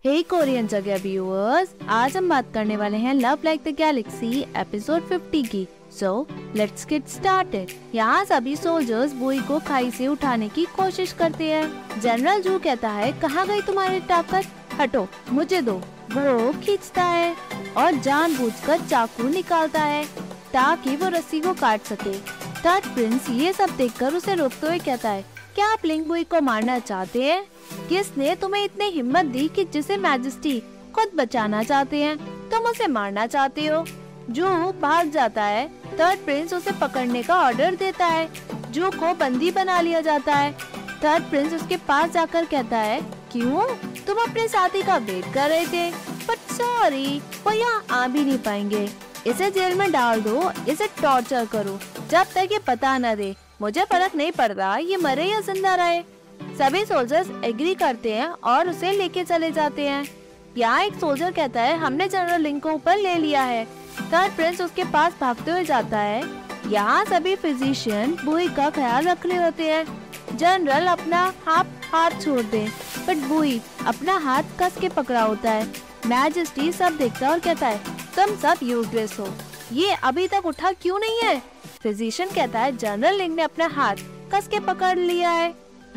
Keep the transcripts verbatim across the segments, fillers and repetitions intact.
हे Korean जगह viewers, आज हम बात करने वाले हैं Love Like the Galaxy episode पचास की। So let's get started. यहाँ सभी सोल्जर्स बुई को खाई से उठाने की कोशिश करते हैं। जनरल जू कहता है, कहाँ गई तुम्हारी ताकत, हटो मुझे दो। वो खींचता है और जानबूझकर चाकू निकालता है ताकि वो रस्सी को काट सके। थर्ड प्रिंस ये सब देखकर उसे रोकते हुए कहता है, क्या आप लिंग बुई को मारना चाहते हैं? किसने तुम्हें इतनी हिम्मत दी कि जिसे मैजेस्टी खुद बचाना चाहते हैं तुम उसे मारना चाहते हो? जू भाग जाता है। थर्ड प्रिंस उसे पकड़ने का ऑर्डर देता है। जू को बंदी बना लिया जाता है। थर्ड प्रिंस उसके पास जाकर कहता है, क्यों तुम अपने साथी का वेट कर रहे थे? बट सॉरी, वो यहाँ आ भी नहीं पाएंगे। इसे जेल में डाल दो, इसे टॉर्चर करो जब तक ये पता न दे। मुझे फर्क नहीं पड़ता ये मरे या जिंदा रहे। सभी सोल्जर्स एग्री करते हैं और उसे लेके चले जाते हैं। यहाँ एक सोल्जर कहता है, हमने जनरल लिंग को ऊपर ले लिया है। थर्ड प्रिंस उसके पास भागते हुए जाता है। यहाँ सभी फिजिशियन बुई का ख्याल रख रहे होते हैं। जनरल अपना हाथ हाथ छोड़ दे, बट बुई अपना हाथ कस के पकड़ा होता है। मैजेस्टी सब देखता है और कहता है, तुम सब यूजलेस हो, ये अभी तक उठा क्यों नहीं है? फिजिशियन कहता है, जनरल लिंग ने अपना हाथ कस के पकड़ लिया है,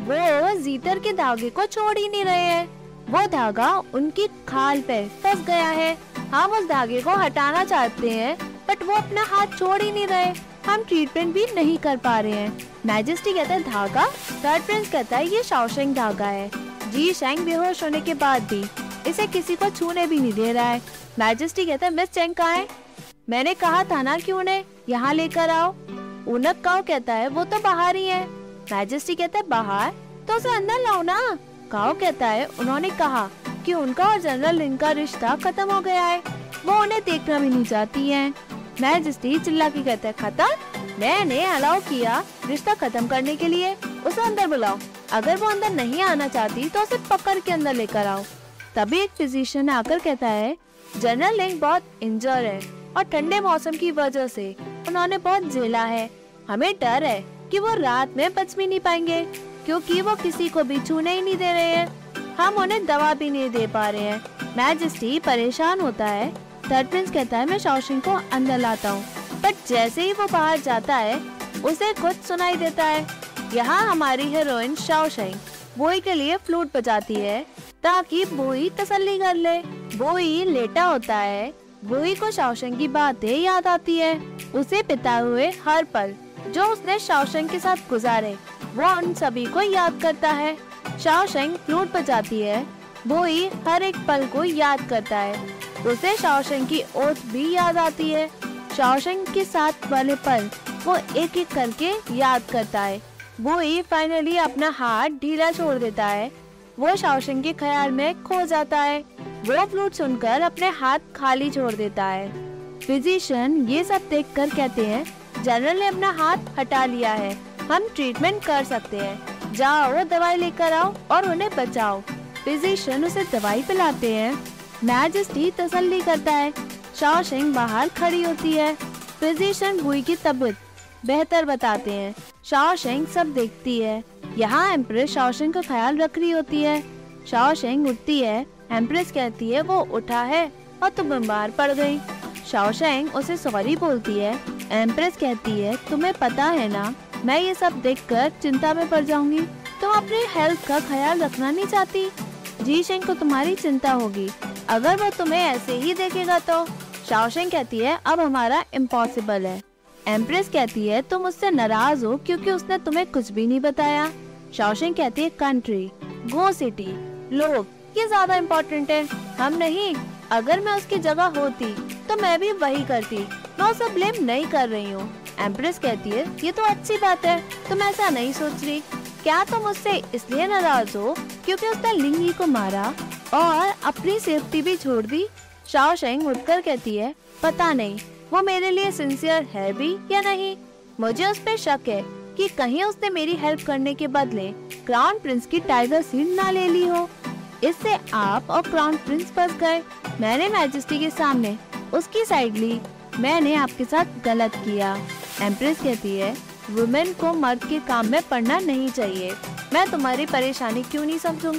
वो जीतर के धागे को छोड़ ही नहीं रहे हैं। वो धागा उनकी खाल पे फंस गया है। हम उस धागे को हटाना चाहते हैं बट वो अपना हाथ छोड़ ही नहीं रहे। हम ट्रीटमेंट भी नहीं कर पा रहे हैं। मैजेस्टी कहता है, धागा? थर्ड प्रिंस कहता है, ये शाओशेंग धागा है। जी शेंग बेहोश होने के बाद भी इसे किसी को छूने भी नहीं दे रहा है। मैजेस्टी कहता है, मिस चेंग कहाँ है? मैंने कहा था ना कि उन्हें यहाँ लेकर आओ। उनक काओ कहता है, वो तो बाहर ही है। मैजेस्टी कहता है, बाहर? तो उसे अंदर लाओ ना। काओ कहता है, उन्होंने कहा कि उनका और जनरल लिंग का रिश्ता खत्म हो गया है, वो उन्हें देखना भी नहीं चाहती है। मैजेस्टी चिल्ला के कहता है, खत्म? मैंने अलाउ किया रिश्ता खत्म करने के लिए, उसे अंदर बुलाओ। अगर वो अंदर नहीं आना चाहती तो उसे पकड़ के अंदर लेकर आओ। तभी एक फिजिशियन आकर कहता है, जनरल लिंग बहुत इंजर है और ठंडे मौसम की वजह से उन्होंने बहुत झेला है। हमें डर है कि वो रात में बच भी नहीं पाएंगे क्योंकि वो किसी को भी छूने ही नहीं दे रहे हैं। हम उन्हें दवा भी नहीं दे पा रहे हैं। मैजेस्टी परेशान होता है। थर्ड प्रिंस कहता है, मैं शाओशेंग को अंदर लाता हूँ। बट जैसे ही वो बाहर जाता है उसे कुछ सुनाई देता है। यहाँ हमारी हीरोइन शाओशेंग बुई के लिए फ्लूट बजाती है ताकि बुई तसल्ली कर ले। बुई लेटा होता है। बुई को शाओशेंग की बातें याद आती है, उसे पिता हुए हर पल जो उसने शाओशेंग के साथ गुजारे वो उन सभी को याद करता है। शाओशेंग फ्लूट बजाती है। बुई हर एक पल को याद करता है, उसे शाओशेंग की ओथ भी याद आती है। शाओशेंग के साथ वाले पल वो एक एक करके याद करता है। बुई फाइनली अपना हाथ ढीला छोड़ देता है। वो शाओशेंग के ख्याल में खो जाता है। वो फ्लूट सुनकर अपने हाथ खाली छोड़ देता है। फिजिशियन ये सब देखकर कहते हैं, जनरल ने अपना हाथ हटा लिया है, हम ट्रीटमेंट कर सकते हैं। जाओ दवाई लेकर आओ और उन्हें बचाओ। फिजिशियन उसे दवाई पिलाते हैं। मैजेस्टी तसल्ली करता है। शाओशेंग बाहर खड़ी होती है। फिजिशियन बुई की तबीयत बेहतर बताते हैं। शाओशेंग सब देखती है। यहाँ एम्प्रेस शाओशेंग का ख्याल रख रही होती है। शाओशेंग उठती है। एम्प्रेस कहती है, वो उठा है और तुम बीमार पड़ गई। शाओशेंग उसे सॉरी बोलती है। एम्प्रेस कहती है, तुम्हें पता है ना मैं ये सब देखकर चिंता में पड़ जाऊंगी। तुम अपनी हेल्थ का ख्याल रखना नहीं चाहती। जी शेंग को तुम्हारी चिंता होगी अगर वो तुम्हें ऐसे ही देखेगा तो। शाओशेंग कहती है, अब हमारा इम्पॉसिबल है। एम्प्रेस कहती है, तुम उससे नाराज हो क्योंकि उसने तुम्हें कुछ भी नहीं बताया। शाओशेंग कहती है, कंट्री, गो सिटी, लोग, ये ज्यादा इम्पोर्टेंट है, हम नहीं। अगर मैं उसकी जगह होती तो मैं भी वही करती। मैं उसे ब्लेम नहीं कर रही हूँ। एम्प्रेस कहती है, ये तो अच्छी बात है, तुम ऐसा नहीं सोच रही। क्या तुम उससे इसलिए नाराज हो क्योंकि उसने लिंगी को मारा और अपनी सेफ्टी भी छोड़ दी? शाओशेंग उठकर कहती है, पता नहीं वो मेरे लिए सिंसियर है भी या नहीं। मुझे उस पे शक है कि कहीं उसने मेरी हेल्प करने के बदले क्राउन प्रिंस की टाइगर सीट ना ले ली हो। इससे आप और क्राउन प्रिंस फंस गए। मैंने मैजेस्टी के सामने उसकी साइड ली। मैंने आपके साथ गलत किया। एम्प्रेस कहती है, वुमेन को मर्द के काम में पड़ना नहीं चाहिए। मैं तुम्हारी परेशानी क्यों नहीं समझूंगी?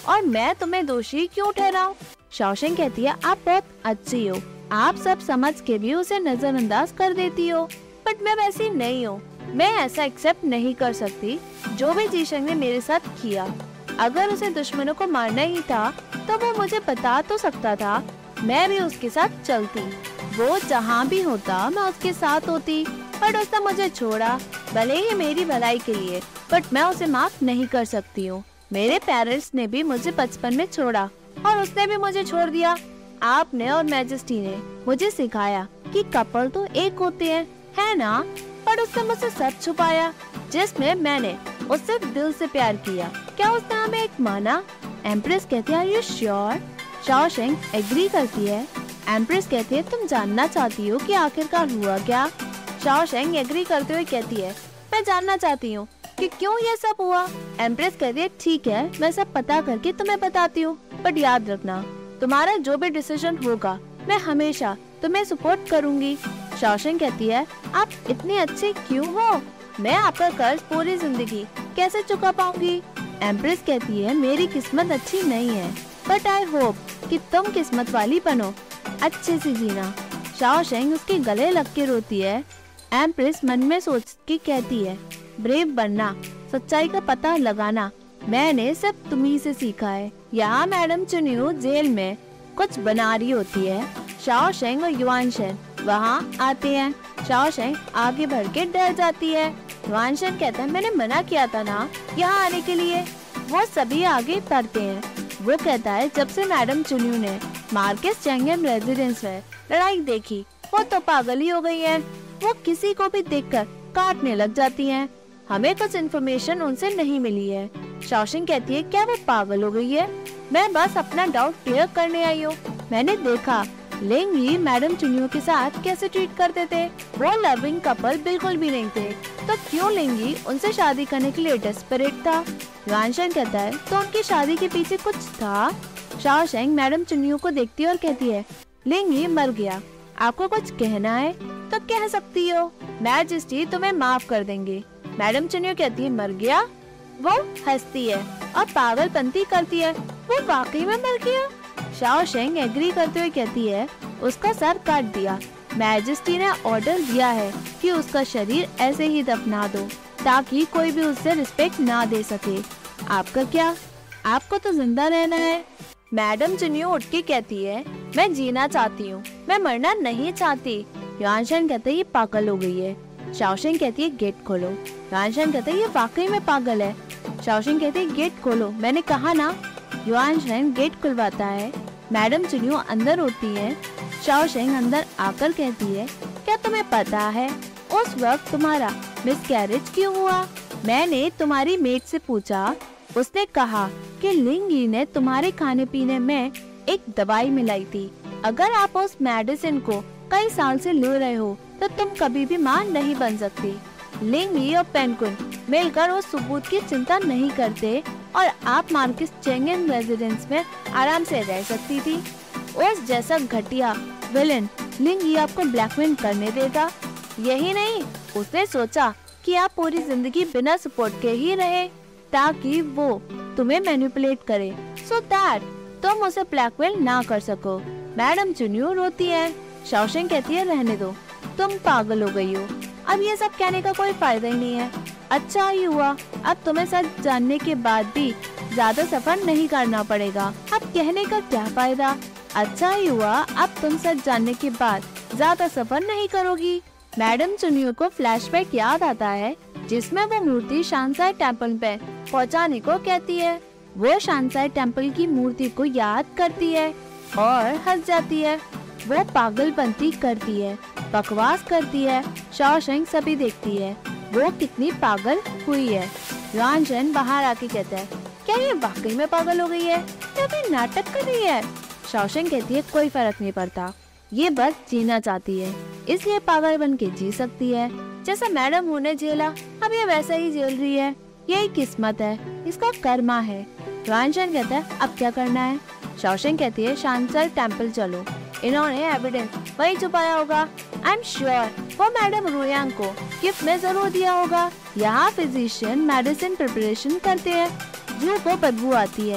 और मैं तुम्हें दोषी क्यों ठहराऊं? शॉशैंक कहती है आप बहुत अच्छी हो, आप सब समझ के भी उसे नजरअंदाज कर देती हो, बट मैं वैसी नहीं हूँ। मैं ऐसा एक्सेप्ट नहीं कर सकती जो भी जीशंग ने मेरे साथ किया। अगर उसे दुश्मनों को मारना ही था तो वो मुझे बता तो सकता था, मैं भी उसके साथ चलती। वो जहाँ भी होता मैं उसके साथ होती, बट उसने मुझे छोड़ा, भले ही मेरी भलाई के लिए, बट मैं उसे माफ नहीं कर सकती हूँ। मेरे पेरेंट्स ने भी मुझे बचपन में छोड़ा और उसने भी मुझे छोड़ दिया। आपने और मैजेस्टी ने मुझे सिखाया कि कपल तो एक होते हैं, है ना? पर उसने मुझसे सच छुपाया जिसमें मैंने उससे दिल से प्यार किया। क्या उसने हमें एक माना? एम्प्रेस कहती है are you sure? Shawshank agree करती है। एम्प्रेस कहती है तुम जानना चाहती हो कि आखिरकार हुआ क्या? शॉशैंक एग्री करते हुए कहती है मैं जानना चाहती हूँ कि क्यों ये सब हुआ। एम्प्रेस कहती है ठीक है, मैं सब पता करके तुम्हें बताती हूँ, बट याद रखना तुम्हारा जो भी डिसीजन होगा मैं हमेशा तुम्हें सपोर्ट करूंगी। शॉशैंक कहती है आप इतनी अच्छी क्यों हो? मैं आपका कर्ज पूरी जिंदगी कैसे चुका पाऊंगी? एम्प्रेस कहती है मेरी किस्मत अच्छी नहीं है, बट आई होप कि तुम किस्मत वाली बनो, अच्छे से जीना। शॉशैंक उसके गले लग के रोती है। एम्प्रेस मन में सोच के कहती है ब्रेव बनना, सच्चाई का पता लगाना मैंने सब तुम्ही से सीखा है। यहाँ मैडम चुनियो जेल में कुछ बना रही होती है। शॉशैंक और युआनशेन वहाँ आते हैं। शॉशैंक आगे बढ़ के डर जाती है। युआनशेन कहता है मैंने मना किया था ना यहाँ आने के लिए। वो सभी आगे बढ़ते हैं। वो कहता है जब से मैडम चुनियो ने मार्केस चैंगेन रेजिडेंस में लड़ाई देखी वो तो पागल ही हो गई है। वो किसी को भी देखकर काटने लग जाती हैं। हमें कुछ इन्फॉर्मेशन उनसे नहीं मिली है। शॉशैंक कहती है क्या वो पागल हो गई है? मैं बस अपना डाउट क्लियर करने आई हूँ। मैंने देखा लिंग यी मैडम चुनियो के साथ कैसे ट्रीट करते थे। वो लविंग कपल बिल्कुल भी नहीं थे, तो क्यों लिंग यी उनसे शादी करने के लिए डेस्परेट था? युआनशेन कहता है तो उनकी शादी के पीछे कुछ था। शॉशैंक मैडम चुनियो को देखती है और कहती है लिंग यी मर गया, आपको कुछ कहना है तो कह सकती हो, मैजेस्टी तुम्हें माफ कर देंगे। मैडम चुनियो कहती है मर गया? वो हंसती है और पागलपंती करती है, वो वाकई में मर गया? शॉशैंक एग्री करते हुए कहती है उसका सर काट दिया। मैजेस्टी ने ऑर्डर दिया है कि उसका शरीर ऐसे ही दफना दो ताकि कोई भी उससे रिस्पेक्ट ना दे सके। आपका क्या? आपको तो जिंदा रहना है। मैडम चुनियो उठ के कहती है मैं जीना चाहती हूँ, मैं मरना नहीं चाहती। युआनशेन कहते है ये पागल हो गई है। शॉशैंक कहती है गेट खोलो। युआनशेन कहते है ये वाकई में पागल है। शॉशैंक कहते है गेट खोलो, मैंने कहा ना। युआनशेन गेट खुलवाता है। मैडम चुनियो अंदर होती है। शॉशैंक अंदर आकर कहती है क्या तुम्हें पता है उस वक्त तुम्हारा मिसकैरेज क्यों हुआ? मैंने तुम्हारी मेट से पूछा, उसने कहा कि लिंग यी ने तुम्हारे खाने पीने में एक दवाई मिलाई थी। अगर आप उस मेडिसिन को कई साल से ले रहे हो तो तुम कभी भी मां नहीं बन सकती। लिंग यी और पेंगुइन मिलकर उस सबूत की चिंता नहीं करते और आप मार्केस चैंगेन रेजिडेंस में आराम से रह सकती थी। उस जैसा घटिया विलेन लिंग यी आपको ब्लैकमेल करने देगा। यही नहीं, उसने सोचा कि आप पूरी जिंदगी बिना सपोर्ट के ही रहे ताकि वो तुम्हें मैनिपुलेट करे, सो दैट तुम उसे ब्लैकमेल ना कर सको। मैडम चुनियो रोती है। शॉशैंक कहती है रहने दो, तुम पागल हो गई हो, अब ये सब कहने का कोई फायदा ही नहीं है। अच्छा ही हुआ, अब तुम्हें सच जानने के बाद भी ज्यादा सफर नहीं करना पड़ेगा। अब कहने का क्या फायदा? अच्छा ही हुआ, अब तुम सच जानने के बाद ज्यादा सफर नहीं करोगी। मैडम चुनियो को फ्लैशबैक याद आता है जिसमें वो मूर्ति शानसाई टेम्पल पे पहुंचाने को कहती है। वो शानसाई टेम्पल की मूर्ति को याद करती है और हंस जाती है। वो पागलपंती करती है, बकवास करती है। शॉशैंक सभी देखती है वो कितनी पागल हुई है। युआनशेन बाहर आके कहता है क्या ये वाकई में पागल हो गई है या फिर नाटक कर रही है? शॉशैंक कहती है कोई फर्क नहीं पड़ता, ये बस जीना चाहती है इसलिए पागल बन के जी सकती है। जैसा मैडम उन्हें झेला अब ये वैसा ही झेल रही है, यही किस्मत है, इसका कर्मा है। युआनशेन कहता है अब क्या करना है? शॉशैंक कहती है शानसाई टेम्पल चलो, इन्होंने एविडेंस वही छुपाया होगा। आई एम श्योर वो मैडम रुयांग को गिफ्ट में जरूर दिया होगा। यहाँ फिजिशियन मेडिसिन प्रिपरेशन करते हैं, जो को बदबू आती है वो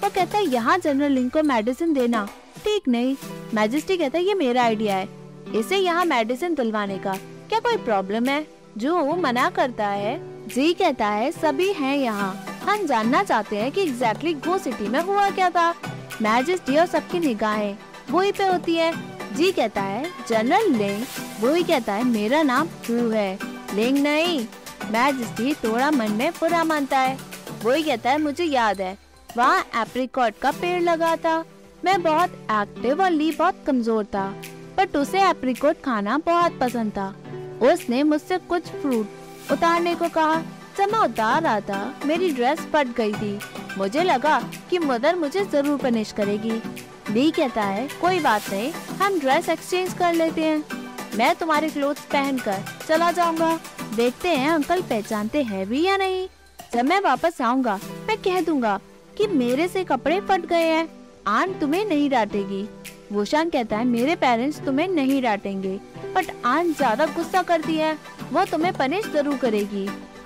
कहता है यहाँ जनरल लिंग को मेडिसिन देना ठीक नहीं। मैजेस्टी कहता है ये मेरा आइडिया है, इसे यहाँ मेडिसिन दिलवाने का क्या कोई प्रॉब्लम है? जू मना करता है। जी कहता है सभी हैं यहाँ, हम जानना चाहते हैं कि एग्जैक्टली गो सिटी में हुआ क्या था। मैजेस्टी और सबकी निगाहें वही पे होती है। जी कहता है जनरल लिंग। वही कहता है मेरा नाम हू है, लिंग नहीं। मैजेस्टी थोड़ा मन में बुरा मानता है। वही कहता है मुझे याद है वहाँ एप्रिकॉट का पेड़ लगा था। मैं बहुत एक्टिव और ली बहुत कमजोर था, बट उसे एप्रिकॉट खाना बहुत पसंद था। उसने मुझसे कुछ फ्रूट उतारने को कहा। जब मैं उतार रहा था मेरी ड्रेस फट गई थी। मुझे लगा कि मदर मुझे जरूर पनिश करेगी। ली कहता है कोई बात नहीं, हम ड्रेस एक्सचेंज कर लेते हैं। मैं तुम्हारे क्लोथ्स पहनकर चला जाऊंगा, देखते हैं अंकल पहचानते हैं भी या नहीं। जब मैं वापस आऊंगा मैं कह दूंगा कि मेरे से कपड़े फट गए हैं। आंट तुम्हें नहीं डांटेगी। वूशांग कहता है मेरे पेरेंट्स तुम्हें नहीं डांटेंगे, बट आंट ज्यादा गुस्सा करती है, वो तुम्हें पनिश जरूर करेगी।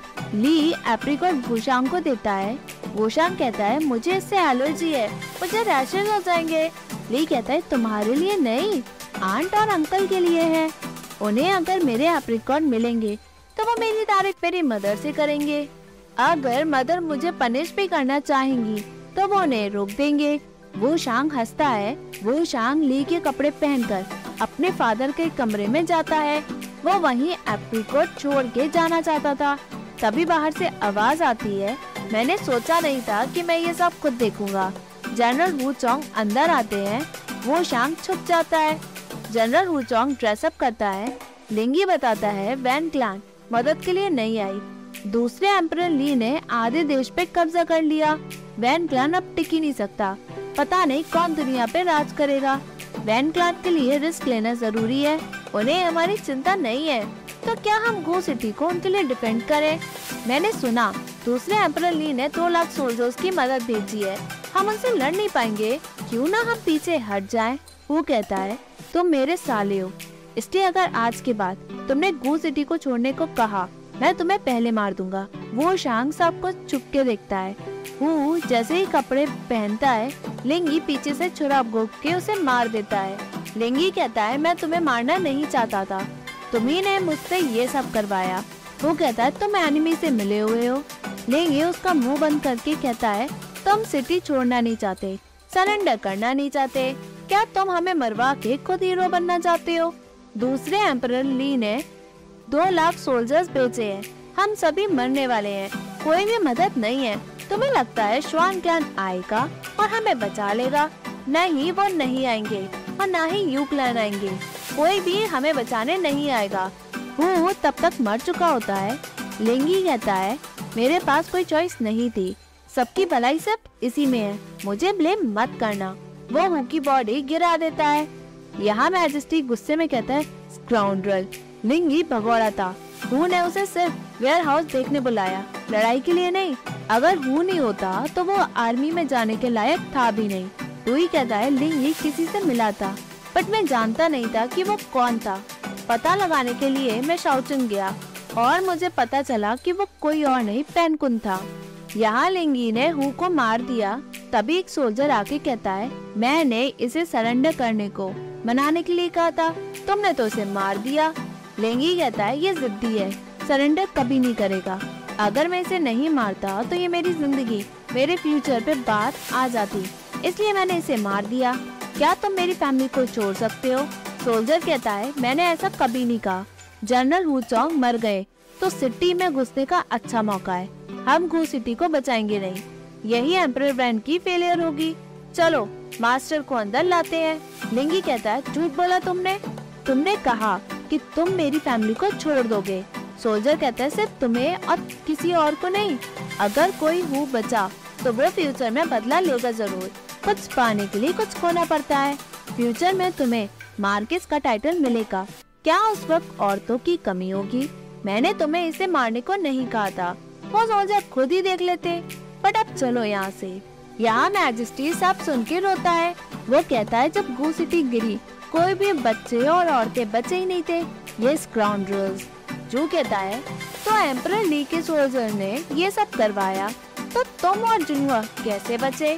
ली एप्रिकॉट वूशांग को देता है। वूशांग कहता है मुझे इससे एलर्जी है, मुझे रैशेज हो जाएंगे। ली कहता है तुम्हारे लिए नहीं, आंट और अंकल के लिए है। उन्हें अगर मेरे एप्रिकॉट मिलेंगे तो वो मेरी तारीफ मेरी मदर से करेंगे। अगर मदर मुझे पनिश भी करना चाहेंगी तो वो उन्हें रोक देंगे। वूशांग हंसता है। वूशांग ली के कपड़े पहनकर अपने फादर के कमरे में जाता है। वो वहीं एप्रिकॉट छोड़ के जाना चाहता था। तभी बाहर से आवाज आती है। मैंने सोचा नहीं था कि मैं ये सब खुद देखूंगा। जनरल वूचोंग अंदर आते हैं। वूशांग छुप जाता है। जनरल वूचोंग ड्रेसअप करता है। लिंगी बताता है वैन क्लैन मदद के लिए नहीं आई। दूसरे एम्परर ली ने आधे देश पे कब्जा कर लिया। वैन क्लैन अब टिक ही नहीं सकता। पता नहीं कौन दुनिया पे राज करेगा। वैन क्लैन के लिए रिस्क लेना जरूरी है। उन्हें हमारी चिंता नहीं है, तो क्या हम गो सिटी को उनके लिए डिफेंड करें? मैंने सुना दूसरे एम्परर ली ने दो लाख सोल्जर्स की मदद भेजी है। हम उनसे लड़ नहीं पाएंगे, क्यों ना हम पीछे हट जाएं? वो कहता है तुम मेरे साले हो, इसलिए अगर आज के बाद तुमने गो सिटी को छोड़ने को कहा मैं तुम्हें पहले मार दूंगा। वो शांग सब कुछ चुप के देखता है। वो जैसे ही कपड़े पहनता है लिंगी पीछे से छुरा घोंप के उसे मार देता है। लिंगी कहता है मैं तुम्हें मारना नहीं चाहता था, तुम्ही ने मुझसे ये सब करवाया। वो कहता है तुम एनिमी से मिले हुए हो। लिंगी उसका मुंह बंद करके कहता है तुम सिटी छोड़ना नहीं चाहते, सरेंडर करना नहीं चाहते, क्या तुम हमें मरवा के खुद हीरो बनना चाहते हो? दूसरे एम्परर ली ने दो लाख सोल्जर्स भेजे हैं, हम सभी मरने वाले हैं, कोई भी मदद नहीं है। तुम्हें लगता है श्वान क्लैन आएगा और हमें बचा लेगा? नहीं, वो नहीं आएंगे और ना ही यू क्लैन आएंगे, कोई भी हमें बचाने नहीं आएगा। वो तब तक मर चुका होता है। लिंगी कहता है मेरे पास कोई चॉइस नहीं थी, सबकी भलाई सिर्फ इसी में है, मुझे ब्लेम मत करना। वो हू की बॉडी गिरा देता है। यहाँ मैजेस्टी गुस्से में कहता है स्काउंड्रल। लिंगी भगोड़ा था। हू ने उसे सिर्फ वेयर हाउस देखने बुलाया, लड़ाई के लिए नहीं। अगर हू नहीं होता तो वो आर्मी में जाने के लायक था भी नहीं। हू ही कहता है लिंगी किसी से मिला था, बट मैं जानता नहीं था कि वो कौन था। पता लगाने के लिए मैं शाओचुन गया और मुझे पता चला कि वो कोई और नहीं पेनकुन था। यहाँ लिंगी ने हू को मार दिया। तभी एक सोल्जर आके कहता है मैंने इसे सरेंडर करने को मनाने के लिए कहा था, तुमने तो उसे मार दिया। लिंगी कहता है ये जिद्दी है, सरेंडर कभी नहीं करेगा। अगर मैं इसे नहीं मारता तो ये मेरी जिंदगी मेरे फ्यूचर पे बात आ जाती, इसलिए मैंने इसे मार दिया। क्या तुम मेरी फैमिली को छोड़ सकते हो? सोल्जर कहता है मैंने ऐसा कभी नहीं कहा। जनरल वूचोंग मर गए तो सिटी में घुसने का अच्छा मौका है, हम गो सिटी को बचाएंगे नहीं, यही एम्परर वैन की फेलियर होगी। चलो मास्टर को अंदर लाते हैं। लिंगी कहता है झूठ बोला तुमने, तुमने कहा कि तुम मेरी फैमिली को छोड़ दोगे। सोल्जर कहता है सिर्फ तुम्हें और किसी और को नहीं, अगर कोई हू बचा तो वो फ्यूचर में बदला लेगा जरूर। कुछ पाने के लिए कुछ खोना पड़ता है। फ्यूचर में तुम्हें मार्किस का टाइटल मिलेगा। क्या उस वक्त औरतों की कमी होगी? मैंने तुम्हें इसे मारने को नहीं कहा था, वो सोल्जर खुद ही देख लेते। बट अब चलो यहाँ से। यहाँ मैजेस्टी सब सुन के रोता है। वो कहता है जब गो सिटी गिरी कोई भी बच्चे और औरतें बचे ही नहीं थे, ये स्काउंड्रल्स। जो कहता है तो एम्परर ली के सोल्जर ने ये सब करवाया, तो तुम और जुनवा कैसे बचे?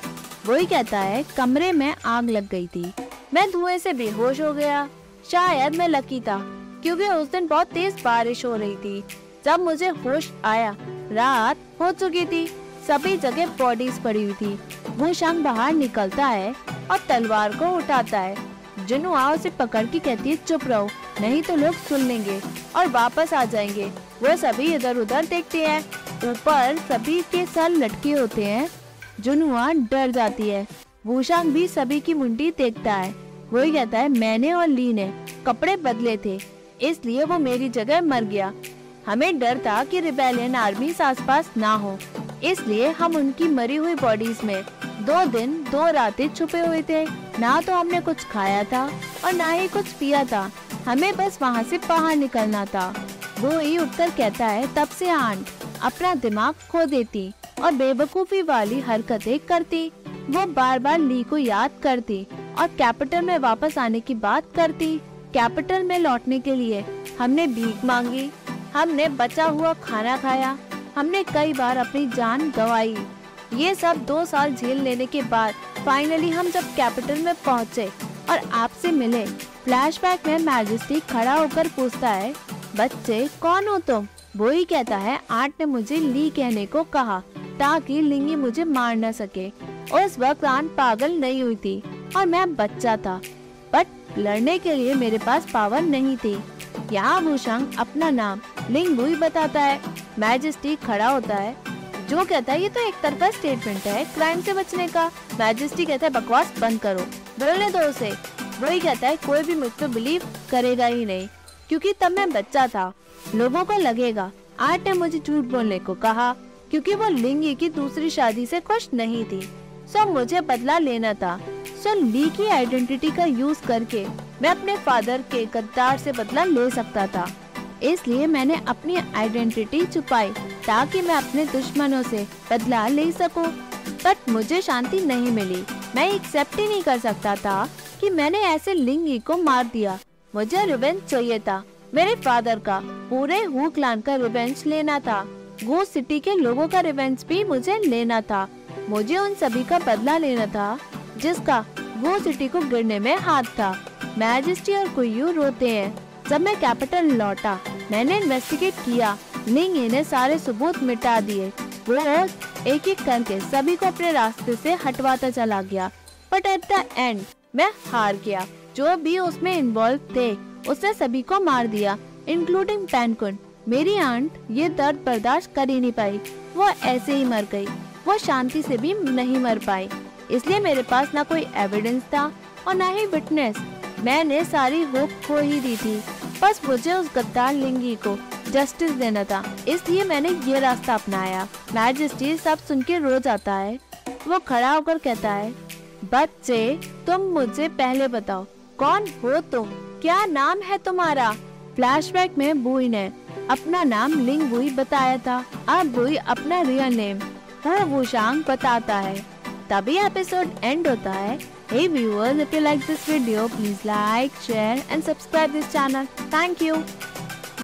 वही कहता है कमरे में आग लग गई थी, मैं धुएं से बेहोश हो गया। शायद मैं लकी था क्योंकि उस दिन बहुत तेज बारिश हो रही थी। जब मुझे होश आया रात हो चुकी थी, सभी जगह बॉडीज पड़ी हुई थी। वो शांग बाहर निकलता है और तलवार को उठाता है। जुनुआ उसे पकड़ के कहती है चुप रहो, नहीं तो लोग सुन लेंगे और वापस आ जाएंगे। वो सभी इधर उधर देखते हैं, ऊपर सभी के सर लटके होते हैं। जुनुआ डर जाती है। वूशांग भी सभी की मुंडी देखता है। वही कहता है मैंने और ली ने कपड़े बदले थे, इसलिए वो मेरी जगह मर गया। हमें डर था कि रिबेलियन आर्मी आसपास ना हो, इसलिए हम उनकी मरी हुई बॉडीज में दो दिन दो रातें छुपे हुए थे। ना तो हमने कुछ खाया था और ना ही कुछ पिया था, हमें बस वहाँ से बाहर निकलना था। वो ही उठकर कहता है तब से आंट अपना दिमाग खो देती और बेवकूफी वाली हरकतें करती। वो बार बार ली को याद करती और कैपिटल में वापस आने की बात करती। कैपिटल में लौटने के लिए हमने भीख मांगी, हमने बचा हुआ खाना खाया, हमने कई बार अपनी जान गंवाई। ये सब दो साल झेल लेने के बाद फाइनली हम जब कैपिटल में पहुँचे और आपसे मिले। फ्लैशबैक में मैजेस्टी खड़ा होकर पूछता है बच्चे कौन हो तुम? वो ही कहता है आंट ने मुझे ली कहने को कहा ताकि लिंगी मुझे मार न सके। उस वक्त आंट पागल नहीं हुई थी और मैं बच्चा था, बट लड़ने के लिए मेरे पास पावर नहीं थी। यहाँ वूशांग अपना नाम लिंग वुई बताता है। मैजेस्टी खड़ा होता है जो कहता है ये तो एक तरफा स्टेटमेंट है क्राइम से बचने का। मैजेस्टी कहता है बकवास बंद करो, बोलने दो उसे। वही कहता है कोई भी मुझ पर बिलीव करेगा ही नहीं क्योंकि तब मैं बच्चा था। लोगों को लगेगा आंट ने मुझे झूठ बोलने को कहा क्योंकि वो लिंगी की दूसरी शादी से खुश नहीं थी। सो मुझे बदला लेना था। सो ली की आइडेंटिटी का यूज करके मैं अपने फादर के गद्दार से बदला ले सकता था, इसलिए मैंने अपनी आइडेंटिटी छुपाई ताकि मैं अपने दुश्मनों से बदला ले सकूं। बट मुझे शांति नहीं मिली। मैं एक्सेप्ट ही नहीं कर सकता था कि मैंने ऐसे लिंगी को मार दिया। मुझे रिवेंज चाहिए था, मेरे फादर का, पूरे हू क्लान का रिवेंज लेना था। गो सिटी के लोगों का रिवेंज भी मुझे लेना था। मुझे उन सभी का बदला लेना था जिसका गो सिटी को गिरने में हाथ था। मैजेस्टी और कुयू रोते हैं। जब मैं कैपिटल लौटा मैंने इन्वेस्टिगेट किया, लिंगी ने सारे सबूत मिटा दिए। वो एक एक करके सभी को अपने रास्ते से हटवाता चला गया, बट एट द एंड मैं हार गया। जो भी उसमें इन्वॉल्व थे उसने सभी को मार दिया, इंक्लूडिंग पेनकुन। मेरी आंट ये दर्द बर्दाश्त कर ही नहीं पाई, वो ऐसे ही मर गई। वो शांति से भी नहीं मर पाई, इसलिए मेरे पास ना कोई एविडेंस था और ना ही विटनेस। मैंने सारी होप खो ही दी थी। बस मुझे उस गद्दार लिंगी को जस्टिस देना था, इसलिए मैंने ये रास्ता अपनाया। मैजेस्टी सब सुन के रो जाता है। वो खड़ा होकर कहता है बच्चे तुम मुझे पहले बताओ कौन हो तुम, क्या नाम है तुम्हारा? फ्लैशबैक में बुई ने अपना नाम लिंग वुई बताया था, अब बुई अपना रियल नेम वो वूशांग बताता है। तभी एपिसोड एंड होता है। Hey viewers, if you like this video, please like, share and subscribe this channel. Thank you.